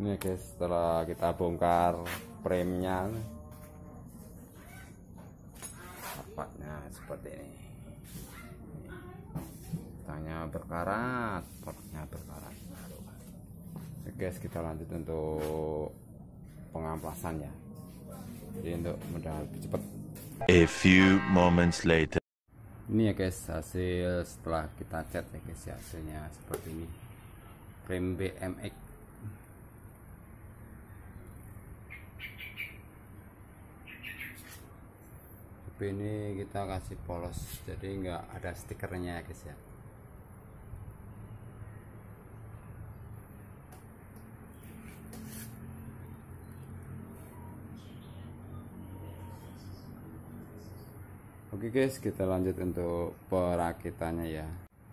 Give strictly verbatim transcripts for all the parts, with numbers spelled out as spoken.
Ini guys, setelah kita bongkar premnya, kapaknya seperti ini. Tanya berkarat, potnya berkarat. Oke guys, kita lanjut untuk pengamplasan ya. Jadi untuk mudah lebih cepat. A few moments later. Ini ya guys, hasil setelah kita cat ya guys, ya, hasilnya seperti ini. Frame B M X. Tapi ini kita kasih polos, jadi nggak ada stikernya ya guys ya. Oke guys, kita lanjut untuk perakitannya ya.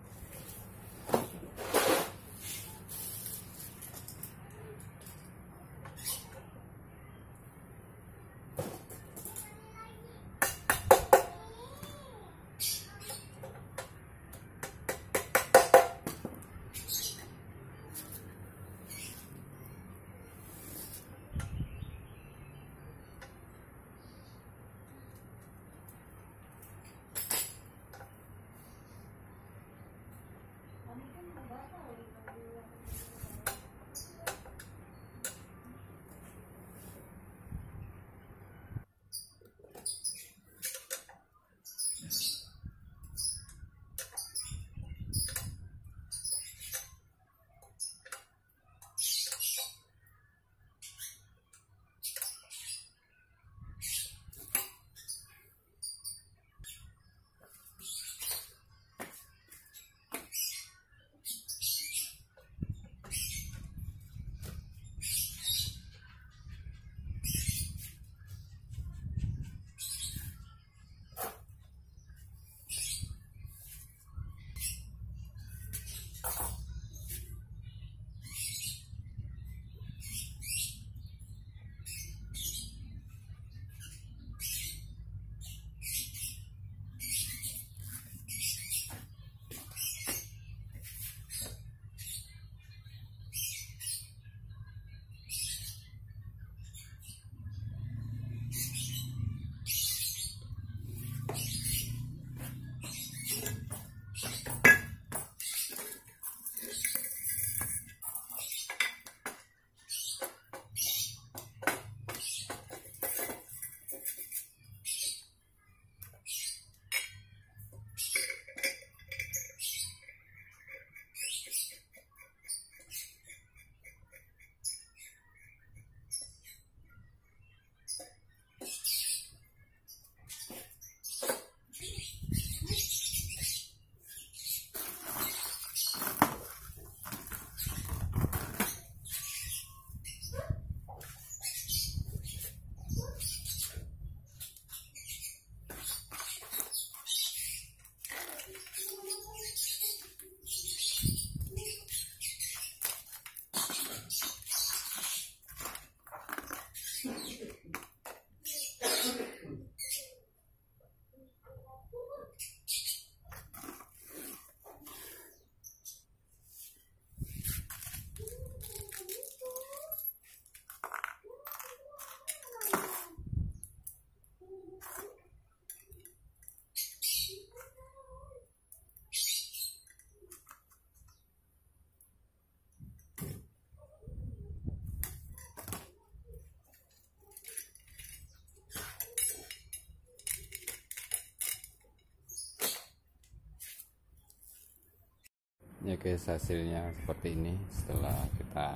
Ya guys, hasilnya seperti ini setelah kita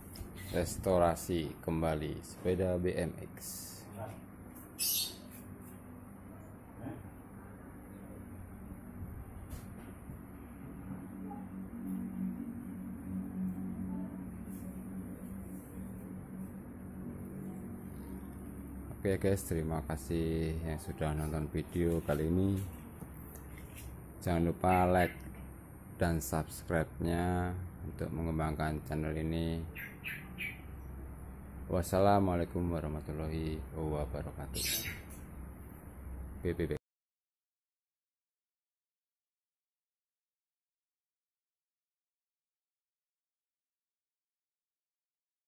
restorasi kembali sepeda B M X. Oke guys, terima kasih yang sudah nonton video kali ini. Jangan lupa like dan subscribe-nya untuk mengembangkan channel ini. Wassalamualaikum warahmatullahi wabarakatuh. B B B.